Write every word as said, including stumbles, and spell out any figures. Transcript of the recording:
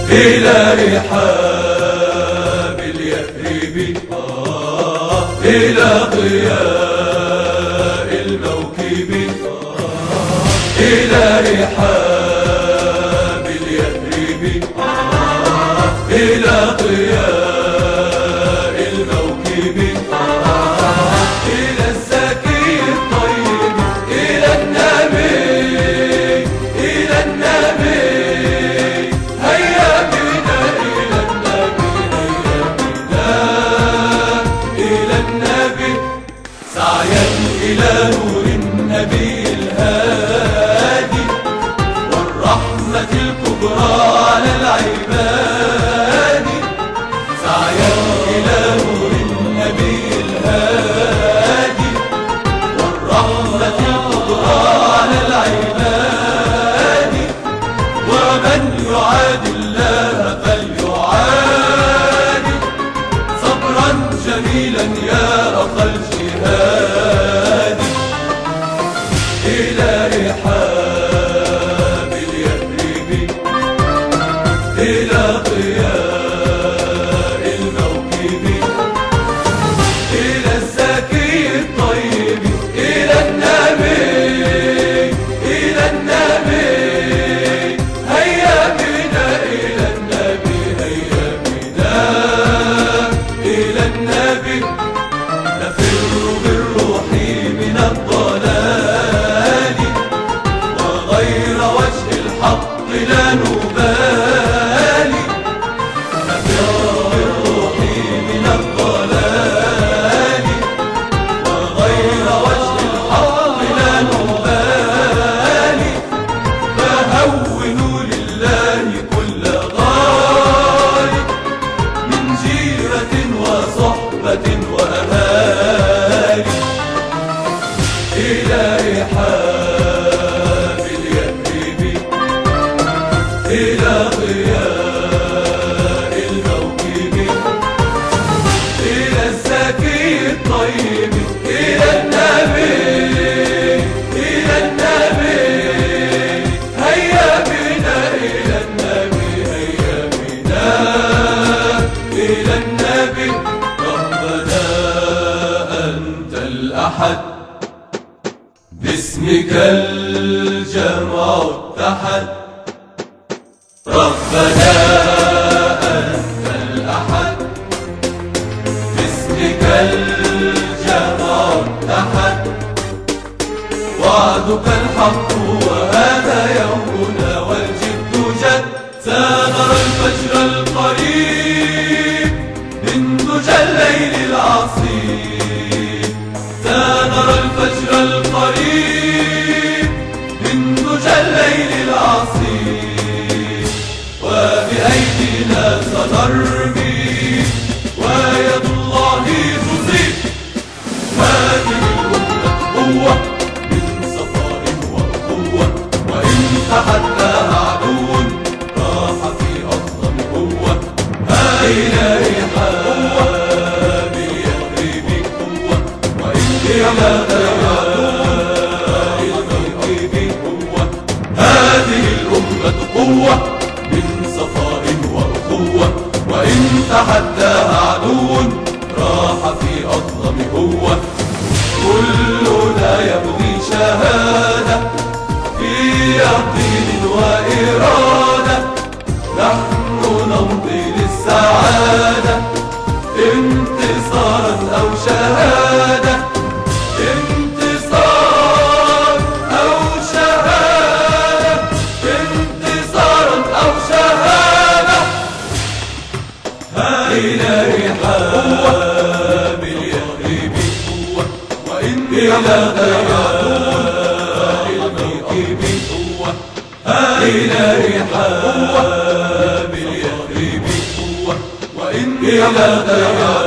إلى رحاب اليثرب آه إلى ضياء الموكب آه إلى رحاب اليثرب آه إلى ضياء الموكب آه إلى الزكي الطيب إلى النبي إلى النبي إلى نور النبي الهادي والرحمة الكبرى على العباد سعيا إلى نور النبي الهادي والرحمة الكبرى على العباد ومن يعاد الله فليعاد صبرا جميلا يا أخا الجهاد إلى رحاب اليثرب إلى ضياء الموكب إلى الزكي الطيب إلى النبي إلى النبي هيا بنا إلى النبي هيا بنا إلى النبي نفر بالروح من الضلال وغير وجه الحق لا نبالي نفر بالروح من الضلال وغير وجه الحق لا نبالي فهونوا لله كل غال من جيرة وصحبة وأهالي إلى رحاب اليثرب إلى ضياء الموكب إلى الزكي الطيب إلى النبي إلى النبي هيا بنا إلى النبي هيا بنا إلى النبي ربنا أنت الأحد باسمك الجمع اتحد ربنا أنت الأحد باسمك الجمع اتحد وعدك الحق وهذا يومنا والجد جد سنرى الفجر القريب من دجى الليل العصيب سنرى الفجر القريب من دجى الليل العصيب وبأيدينا سنرمي ويد الله تصيب هذه الأمة قوة من صفاء وأخوة وإن تحداها عدو راح في أظلم قوة إلى رحاب اليثرب قوة وإن إلى ضياء الموكب قوة هذه الأمة قوة من صفاء وأخوة وإن تحداها عدو راح في أظلم قوة كلنا يبغي شهادة في يقين وإرادة نحن نمضي للسعادة انتصارا أو شهادة انتصار أو شهادة انتصارا أو شهادة إلى رحاب اليثرب قوة وإن إلى ضياء الموكب قوة إلى رحاب اليثرب قوة وإن إلى ضياء